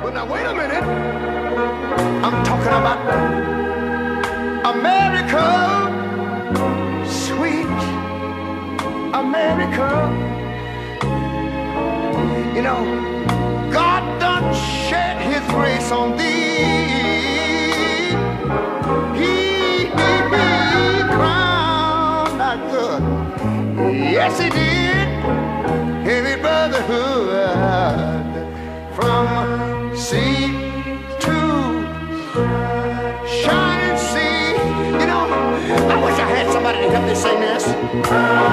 But now wait a minute. I'm talking about America, sweet America. You know, God done shed his grace on thee. He crowned our good. Yes, he did. Heavy brotherhood from sea to shining sea. You know, I wish I had somebody to help me sing this.